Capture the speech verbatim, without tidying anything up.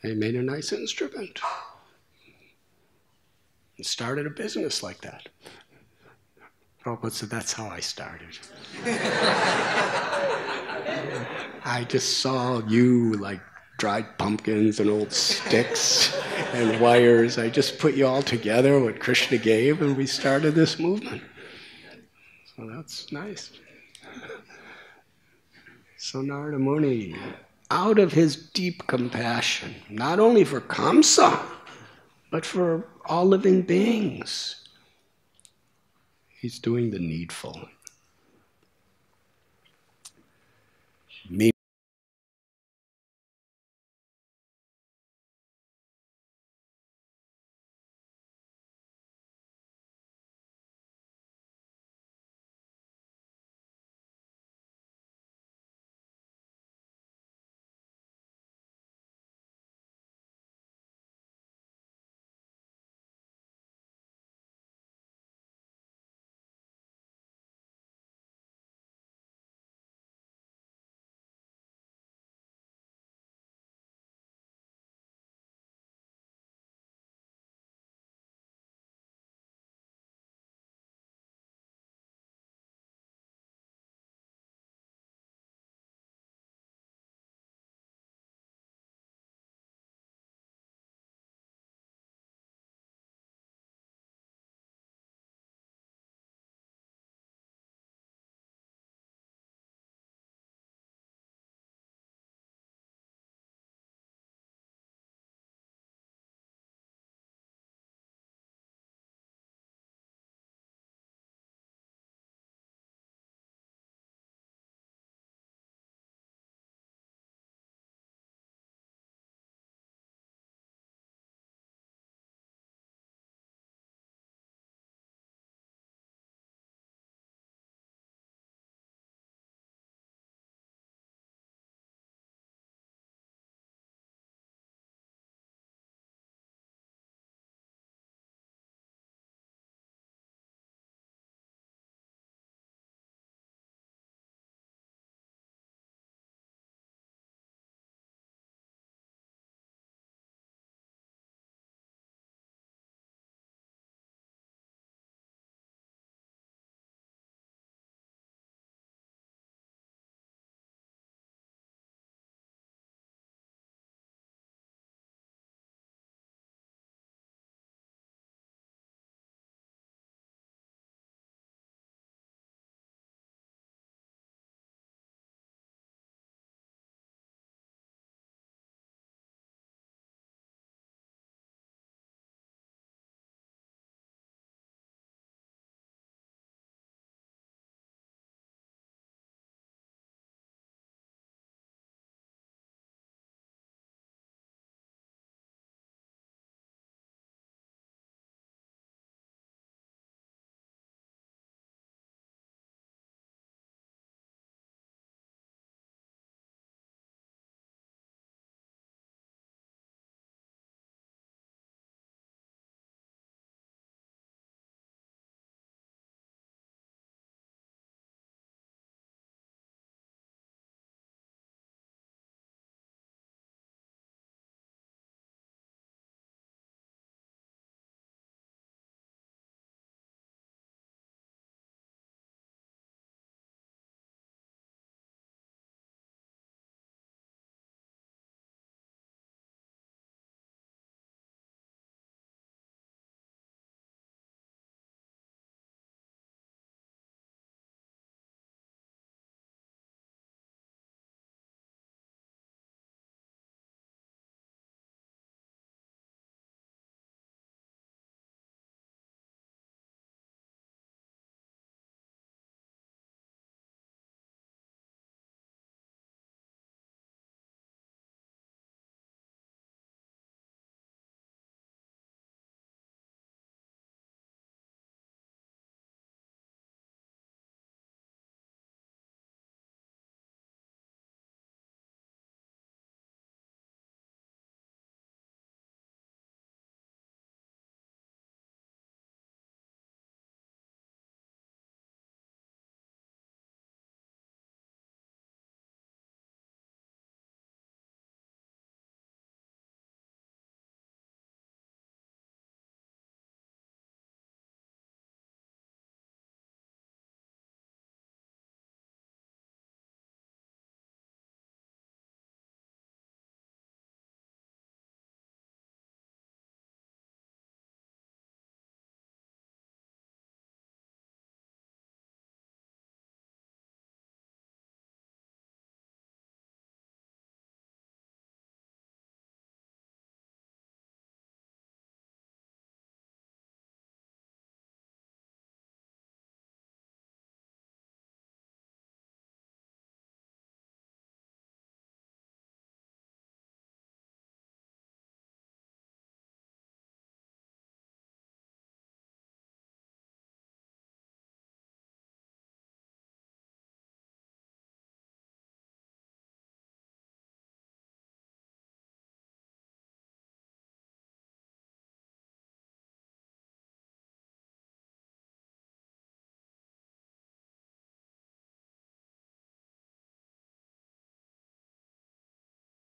They made a nice instrument. And started a business like that. Prabhupada said, that's how I started. I just saw you like dried pumpkins and old sticks and wires. I just put you all together, what Krishna gave, and we started this movement. So that's nice. So Narada Muni, out of his deep compassion, not only for Kamsa, but for all living beings, he's doing the needful.